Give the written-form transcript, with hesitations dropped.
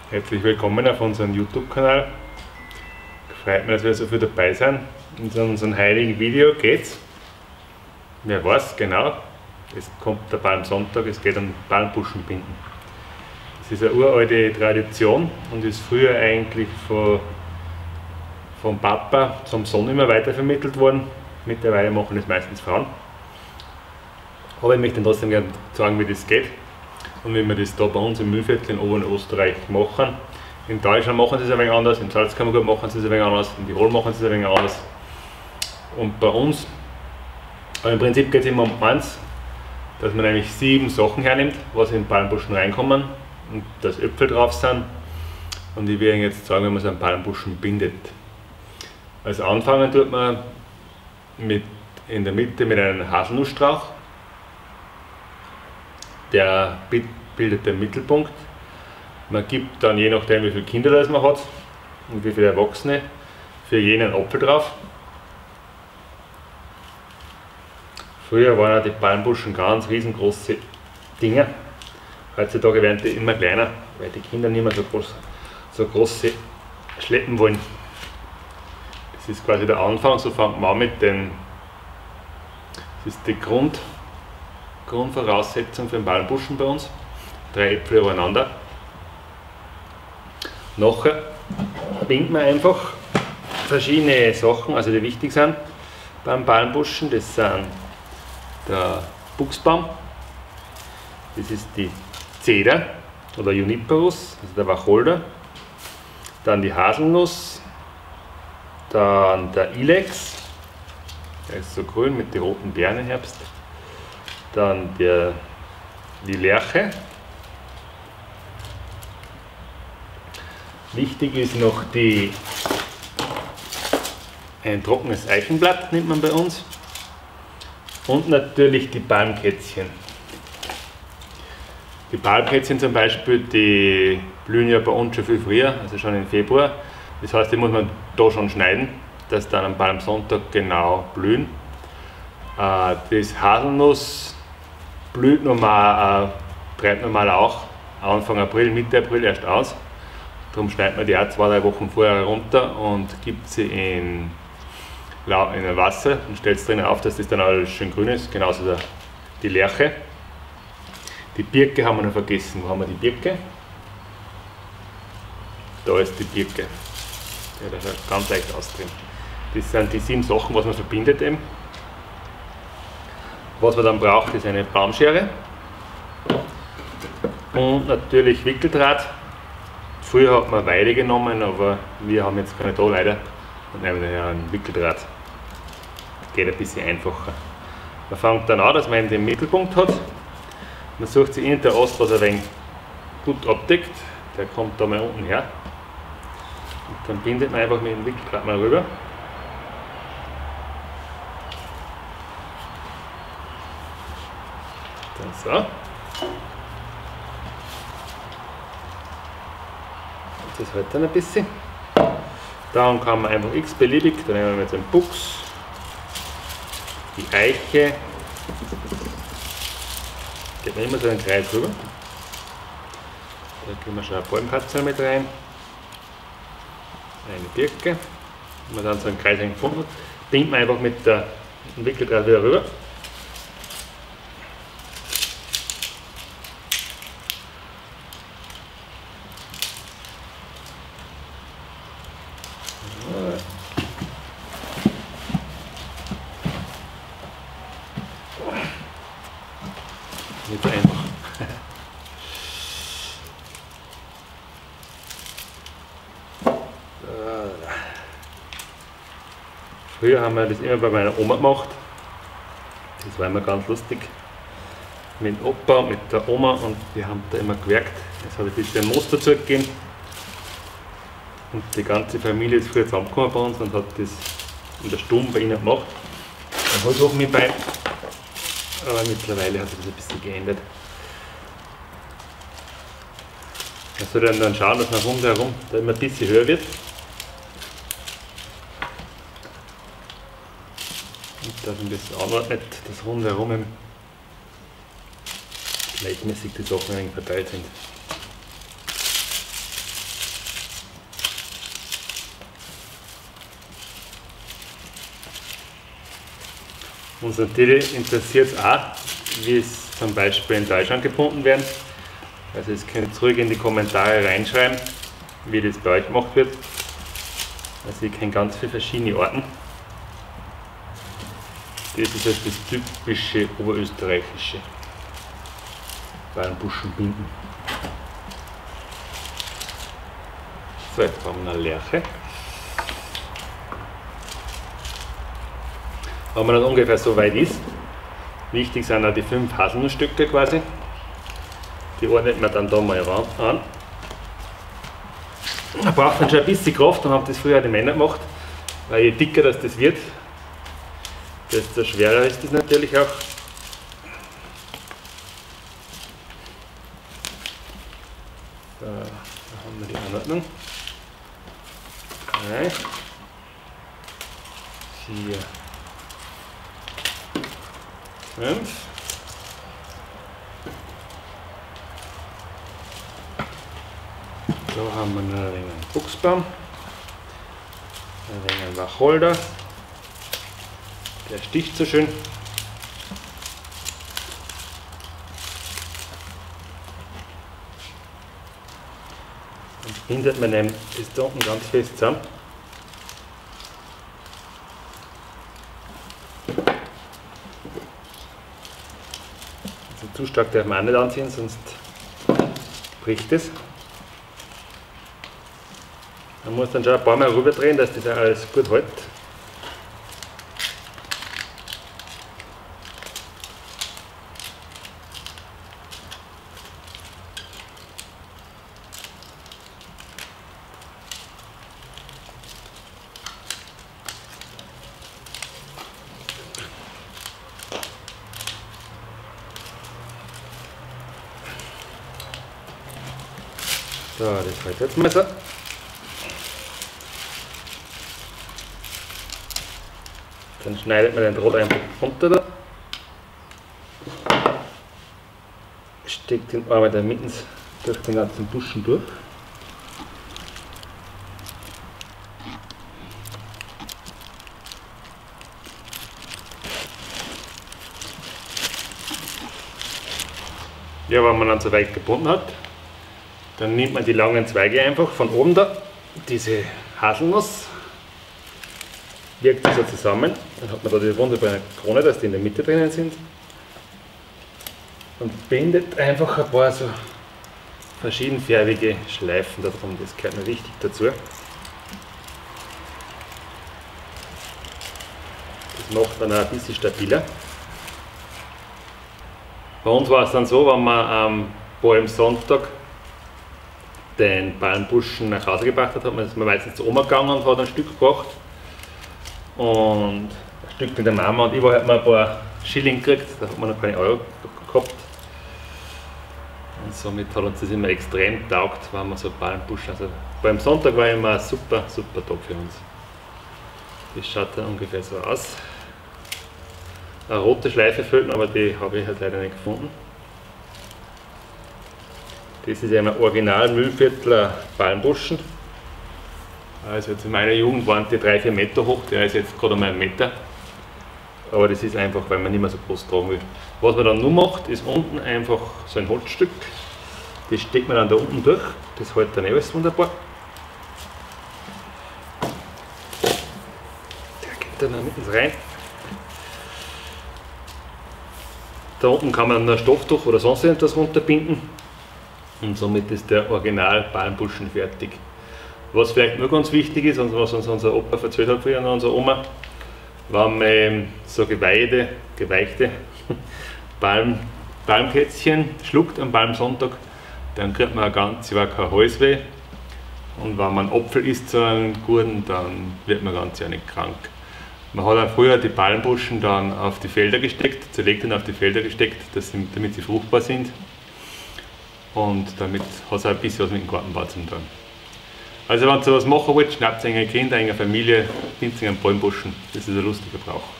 Herzlich willkommen auf unserem YouTube-Kanal. Freut mich, dass wir so viel dabei sind. In unserem heiligen Video geht's. Wer weiß genau, es kommt der Palmsonntag, es geht um Palmbuschenbinden. Das ist eine uralte Tradition und ist früher eigentlich vom Papa zum Sohn immer weitervermittelt worden. Mittlerweile machen das meistens Frauen. Aber ich möchte trotzdem gerne sagen, wie das geht. Und wie wir das da bei uns im Mühlviertel in Oberösterreich machen. In Deutschland machen sie es ein wenig anders, in Salzkammergut machen sie es ein wenig anders, in Tirol machen sie es ein wenig anders. Und bei uns, aber im Prinzip geht es immer um eins, dass man nämlich 7 Sachen hernimmt, was in den Palmbuschen reinkommen und dass Äpfel drauf sind. Und ich werde Ihnen jetzt sagen, wie man so einen Palmbuschen bindet. Also anfangen tut man in der Mitte mit einem Haselnussstrauch. Der bildet den Mittelpunkt. Man gibt dann, je nachdem wie viele Kinder das man hat und wie viele Erwachsene, für jeden Apfel drauf. Früher waren ja die Palmbuschen ganz riesengroße Dinger. Heutzutage werden die immer kleiner, weil die Kinder nicht mehr so große schleppen wollen. Das ist quasi der Anfang, so fängt man an mit den. Das ist die Grundvoraussetzung für den Palmbuschen bei uns. 3 Äpfel übereinander. Nachher bindet man einfach verschiedene Sachen, also die wichtig sind beim Palmbuschen. Das sind der Buchsbaum, das ist die Zeder oder Juniperus, also der Wacholder, dann die Haselnuss, dann der Ilex, der ist so grün mit den roten Beeren im Herbst. Dann die Lerche. Wichtig ist noch ein trockenes Eichenblatt, nimmt man bei uns. Und natürlich die Palmkätzchen. Die Palmkätzchen zum Beispiel, die blühen ja bei uns schon viel früher, also schon im Februar. Das heißt, die muss man da schon schneiden, dass dann am Palmsonntag genau blühen. Das Haselnuss blüht normal, treibt normal auch Anfang April, Mitte April erst aus. Darum schneidet man die auch 2-3 Wochen vorher runter und gibt sie in ein Wasser und stellt es drinnen auf, dass das dann alles schön grün ist. Genauso die Lerche. Die Birke haben wir noch vergessen. Wo haben wir die Birke? Da ist die Birke. Ja, das ist ganz leicht austreten. Das sind die 7 Sachen, was man verbindet eben. Was man dann braucht, ist eine Baumschere und natürlich Wickeldraht. Früher hat man Weide genommen, aber wir haben jetzt keine da leider und nehmen daher einen Wickeldraht. Geht ein bisschen einfacher. Man fängt dann an, dass man den Mittelpunkt hat. Man sucht sich in der Ast, was ein wenig gut abdeckt. Der kommt da mal unten her. Und dann bindet man einfach mit dem Wickeldraht mal rüber. So. Das hält dann ein bisschen. Dann kann man einfach x-beliebig, dann nehmen wir jetzt den Buchs, die Eiche, geht man immer so einen Kreis rüber. Da geben wir schon ein Palmkatzel mit rein, eine Birke, wenn man dann so einen Kreis gefunden hat, bindet man einfach mit dem Wickeldraht wieder rüber. Nicht so einfach. Früher haben wir das immer bei meiner Oma gemacht. Das war immer ganz lustig. Mit dem Opa und mit der Oma und die haben da immer gewerkt. Es hat ein bisschen Moos dazu gegeben. Und die ganze Familie ist früher zusammengekommen bei uns und hat das in der Stube bei ihnen gemacht. Dann habe ich auch mit bei. Aber mittlerweile hat sich das ein bisschen geändert. Man soll dann schauen, dass man rundherum da immer ein bisschen höher wird. Und dass man das anordnet, dass rundherum gleichmäßig die Sachen verteilt sind. Uns natürlich interessiert es auch, wie es zum Beispiel in Deutschland gebunden werden. Also jetzt könnt ihr ruhig in die Kommentare reinschreiben, wie das bei euch gemacht wird. Also ich kenne ganz viele verschiedene Arten. Das ist halt das typische oberösterreichische Ballenbuschenbinden. So, jetzt haben wir eine Lerche. Wenn man dann ungefähr so weit ist, wichtig sind auch die 5 Haselnussstücke quasi. Die ordnet man dann da mal an. Man braucht dann schon ein bisschen Kraft, dann haben das früher die Männer gemacht, weil je dicker das wird, desto schwerer ist das natürlich auch. So, da haben wir die Anordnung. 3, 4, 5. Da haben wir noch ein wenig Buchsbaum, ein wenig Wacholder, der sticht so schön. Und bindet man das da unten ganz fest zusammen. Also zu stark darf man auch nicht anziehen, sonst bricht es. Man muss dann schon ein paar Mal rüber drehen, dass das auch alles gut hält. So, das hält jetzt mal so. Dann schneidet man den Draht einfach runter da. Steckt den Arm da mitten durch den ganzen Buschen durch. Ja, wenn man dann so weit gebunden hat, dann nimmt man die langen Zweige einfach von oben da, diese Haselnuss, wirkt sie so zusammen, dann hat man da die wunderbare Krone, dass die in der Mitte drinnen sind, und bindet einfach ein paar so verschiedenfarbige Schleifen darum, das gehört mir wichtig dazu. Das macht dann auch ein bisschen stabiler. Bei uns war es dann so, wenn man am Palmsonntag den Ballenbuschen nach Hause gebracht hat, ist man meistens zur Oma gegangen und hat ein Stück gebracht. Und ein Stück mit der Mama und ich hat man ein paar Schilling gekriegt, da hat man noch keine Euro gehabt. Und somit hat uns das immer extrem taugt, wenn man so Ballenbuschen, also beim Sonntag war immer ein super Tag für uns. Das schaut dann ungefähr so aus. Eine rote Schleife fehlt noch, aber die habe ich halt leider nicht gefunden. Das ist ein Original Mühlviertler Ballenbuschen. Also jetzt in meiner Jugend waren die 3-4 Meter hoch, der ist jetzt gerade einmal 1 Meter. Aber das ist einfach, weil man nicht mehr so groß tragen will. Was man dann nur macht, ist unten einfach so ein Holzstück. Das steckt man dann da unten durch, das hält dann alles wunderbar. Der geht dann mitten rein. Da unten kann man ein Stofftuch oder sonst etwas runterbinden. Und somit ist der Original Ballenbuschen fertig. Was vielleicht nur ganz wichtig ist und was uns unser Opa erzählt hat früher, unsere Oma, wenn man so geweichte Palmkätzchen schluckt am Palmsonntag, dann kriegt man ein ganzes Jahr kein Halsweh. Und wenn man Apfel isst, so einen guten, dann wird man ganz Jahr nicht krank. Man hat auch früher die Ballenbuschen dann auf die Felder gesteckt, zerlegt und auf die Felder gesteckt, damit sie fruchtbar sind. Und damit hat es auch ein bisschen was mit dem Gartenbau zu tun. Also wenn ihr sowas machen wollt, schnappt euch eure Kinder, eure Familie, bindet einen Ballenbuschen. Das ist ein lustiger Brauch.